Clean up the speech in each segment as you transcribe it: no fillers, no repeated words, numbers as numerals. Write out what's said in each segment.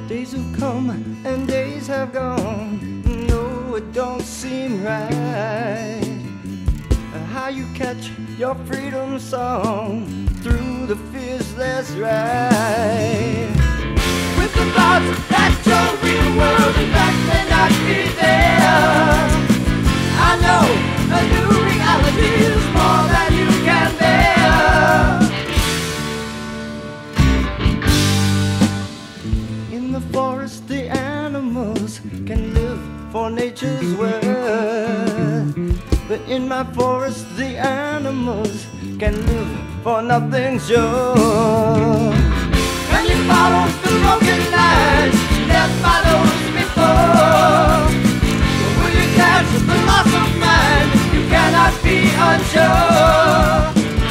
Days have come and days have gone. No, it don't seem right. How you catch your freedom song through the fearless ride. With the thoughts that your real world in fact may not be there. I know a new reality is more than you can bear. In the forest the animals can live for nature's worth, but in my forest the animals can live for nothing sure. When you follow the broken lines left by those before, will you catch the loss of mind? You cannot be unsure.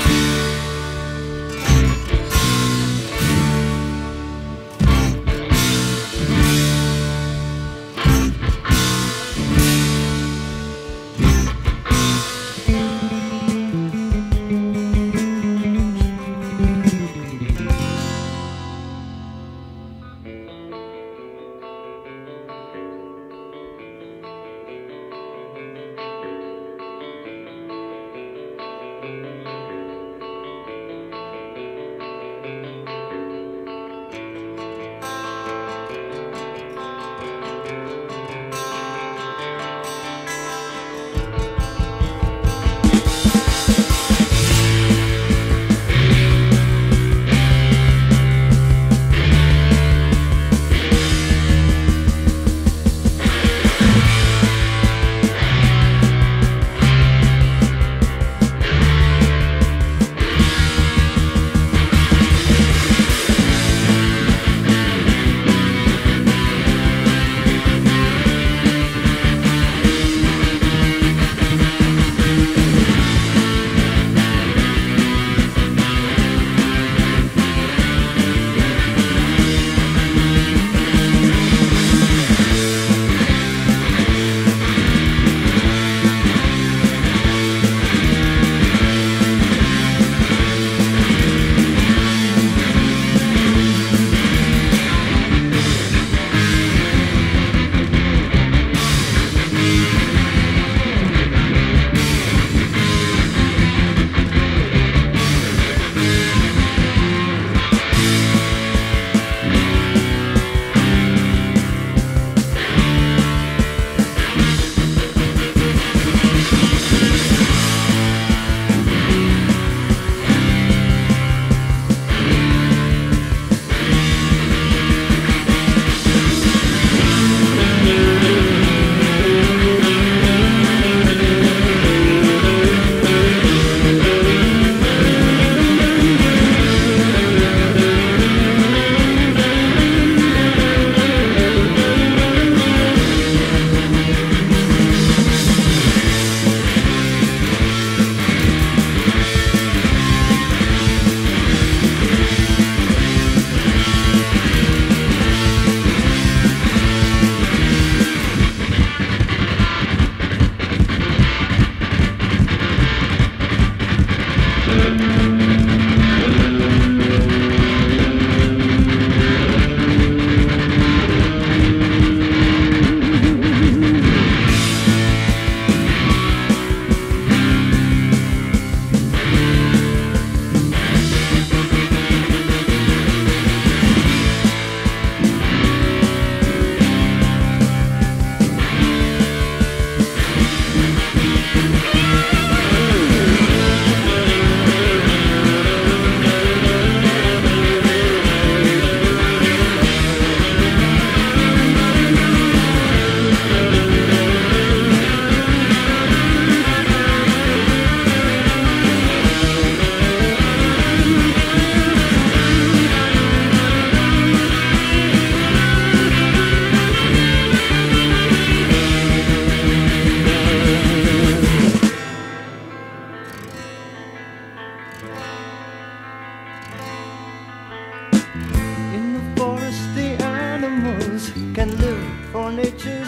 can live for nature's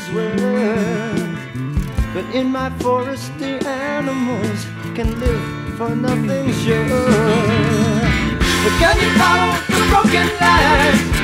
worth. But in my forest the animals can live for nothing sure. But can you follow the broken line